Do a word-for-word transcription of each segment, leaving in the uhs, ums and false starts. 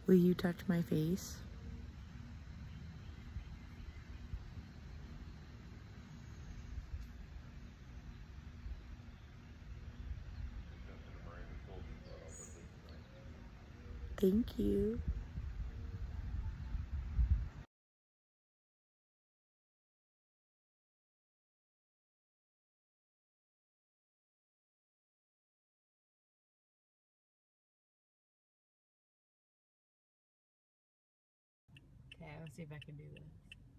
Will you touch my face? Thank you. Okay, let's see if I can do this.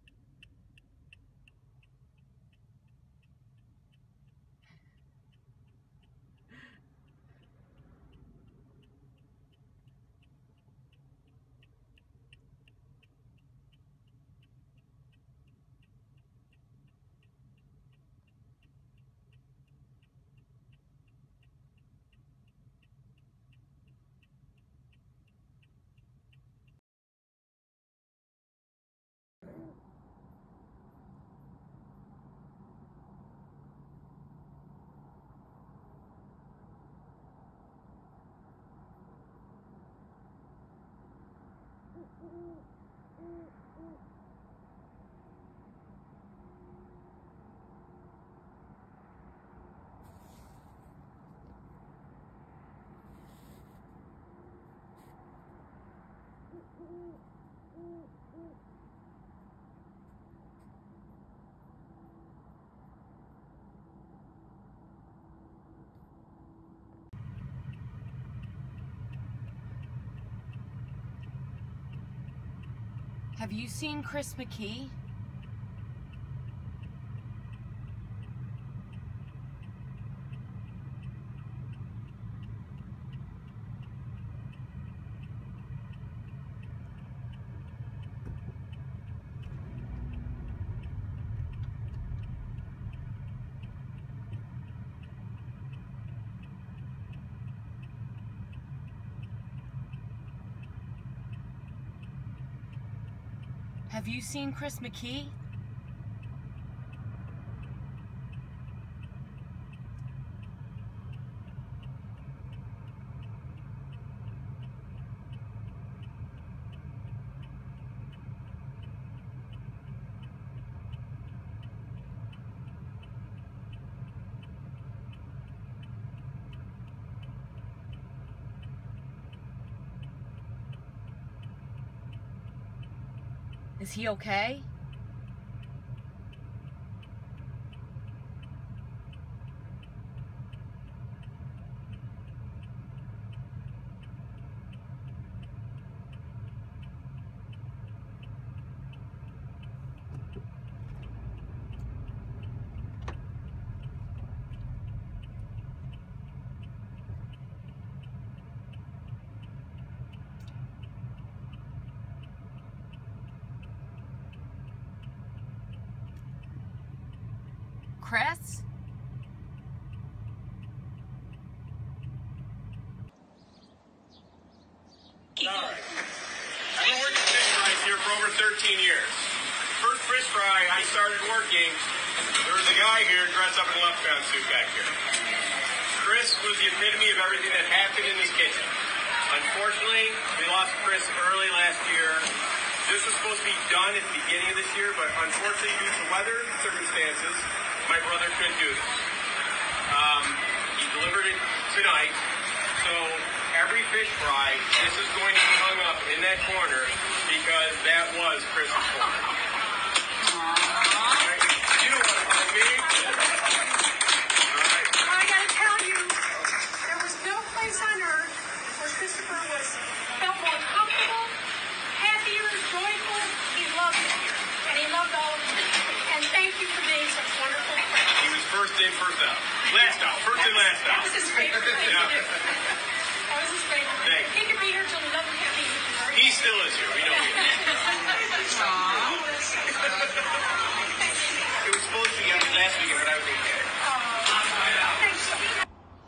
Have you seen Chris McKee? Have you seen Chris McKee? Is he okay? Chris? Alright. I've been working fish fries here for over thirteen years. First fish fry I started working, there was a guy here dressed up in a leprechaun suit back here. Chris was the epitome of everything that happened in this kitchen. Unfortunately, we lost Chris early last year. This was supposed to be done at the beginning of this year, but unfortunately due to weather circumstances, my brother couldn't do this. Um, he delivered it tonight. So every fish fry, this is going to be hung up in that corner because that was Chris's corner. Right? You don't want to find me. All right. Well, I got to tell you, there was no place on earth where Christopher was felt more comfortable, happier, joyful. He loved it here, and he loved all of you. And thank you for being such wonderful friends. He was first in, first out. Last out. First in, last out. That was his favorite thing to do. That was his favorite thing. He could be here till he doesn't have to eat. He still is here. We know he is. It was supposed to be up last weekend, but I was okay. Thanks so much.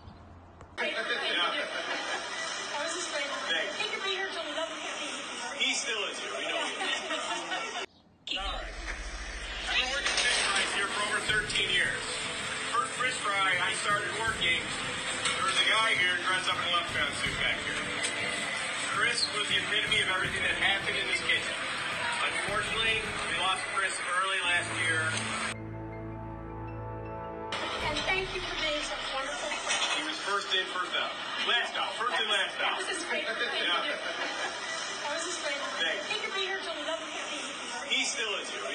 That was his favorite thing. He could be here till he doesn't have to eat. He still is here. We know he is. All right. I've been working fish fries here for over thirteen years. First fish fry I started working, there was a guy here dressed up in a leprechaun suit back here. Chris Chris was the epitome of everything that happened in this kitchen. Unfortunately, we lost Chris early last year. And thank you for being such wonderful friends. He was first in, first out. Last out. First in, last That out. was his favorite thing to do. That was his favorite thing. Thanks. He could be here till eleven fifteen. He still is here.